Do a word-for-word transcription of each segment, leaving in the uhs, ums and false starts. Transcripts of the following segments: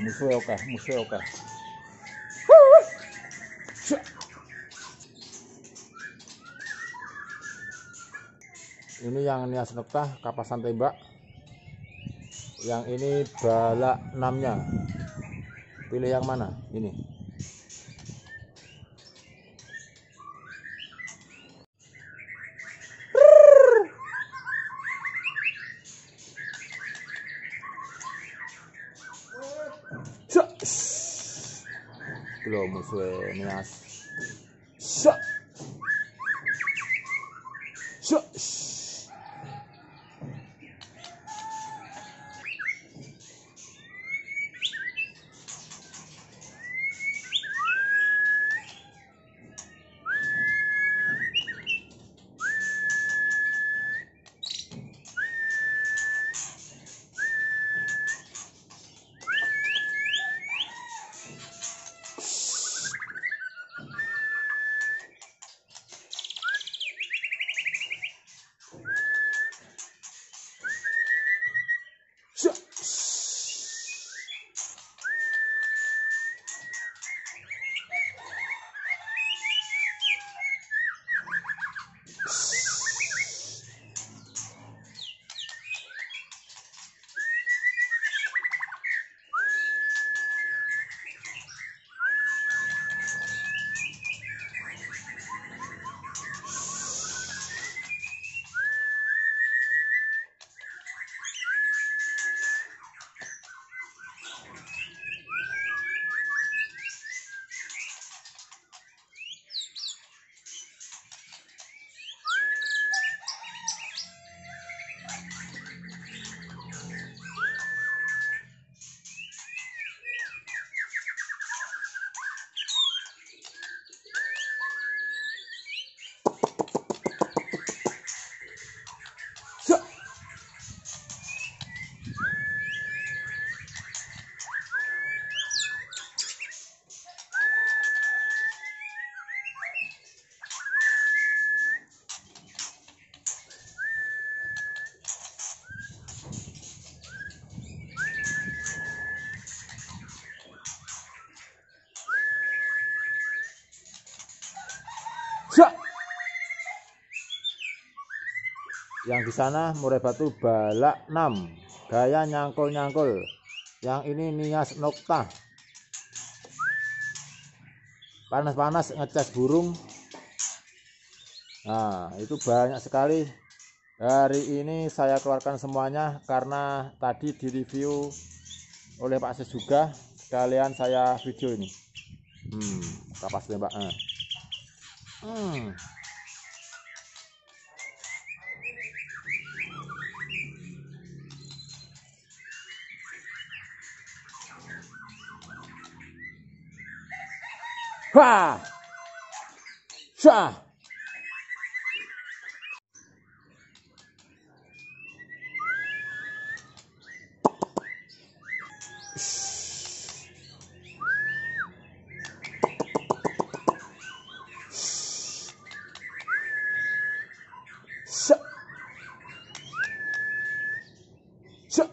musuhnya oke, musuhnya oke. Ini yang nias noktah kapasan tembak. Yang ini balak enamnya. Pilih yang mana? Ini. Belum musuhnya nias. Shot. Shot. Yang di sana murai batu balak enam, gaya nyangkul-nyangkul. Yang ini nias noktah. Panas-panas ngecas burung. Nah, itu banyak sekali. Hari ini saya keluarkan semuanya karena tadi direview oleh Pak Sis juga. Sekalian saya video ini. Hmm, kapas tembak. Eh. Hmm. Wah, syah. Syah. Syah.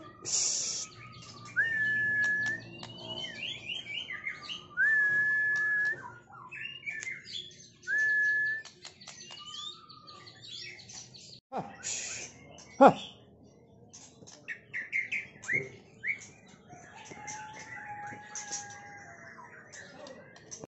Hah. Hah.